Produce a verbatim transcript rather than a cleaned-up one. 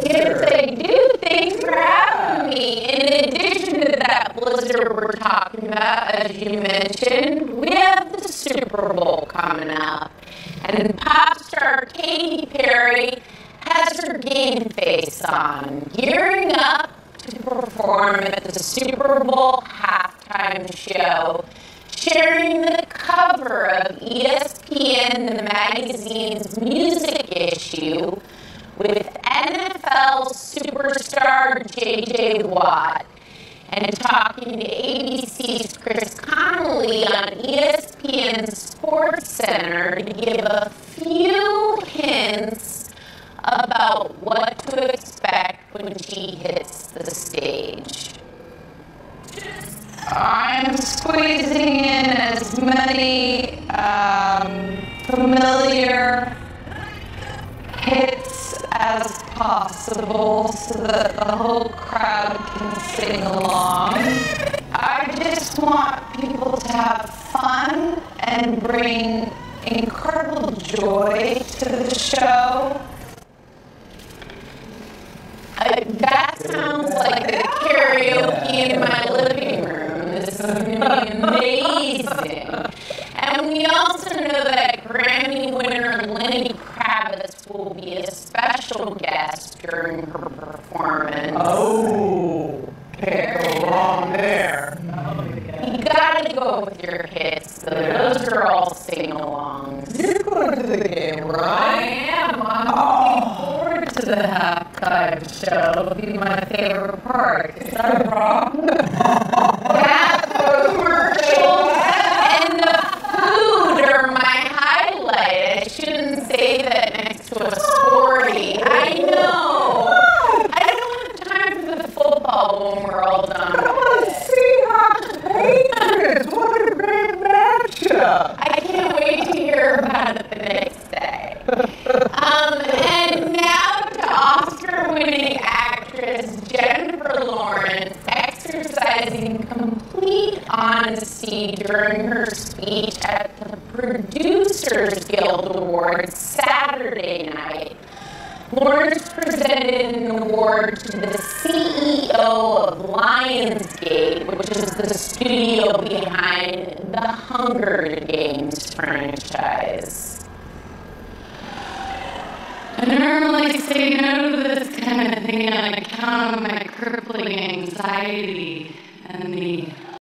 Yes, I do. Thanks for having me. In addition to that blizzard we're talking about, as you mentioned, we have the Super Bowl coming up. And pop star Katy Perry has her game face on, gearing up to perform at the Super Bowl halftime show, sharing the cover of E S P N, the magazine's music issue, with N F L superstar J J Watt, and talking to A B C's Chris Connolly on E S P N's Sports Center to give a few hints about what to expect when she hits the stage. I'm squeezing in as many um, familiar hits as possible so that the whole crowd can sing along. I just want people to have fun and bring incredible joy to the show. I, that sounds like the karaoke in my living room. This is going to be amazing. And we also know that Grammy winner Lenny Kravitz will be a special guest during her performance. Oh, can't go wrong there. You gotta go with your hits, though. Those are all sing-alongs. You're going to the game, right? I am. I'm oh. looking forward to the halftime show. It'll be my favorite part. Is that a problem? That's the commercials and the food are my highlight. I shouldn't say that next to a sporty. I know. I don't have time for the football when we're all done. I want to see Hawks Patriots. What a great matchup. I can't wait to hear about it the next day. Um, and now to Oscar-winning actress Jennifer Lawrence exercising complete honesty during her speech at the Producers Guild Awards Saturday night. Lawrence presented an award to the C E O of Lionsgate, which is the studio behind the Hunger Games franchise. I normally say no to this kind of thing on account of my crippling anxiety and the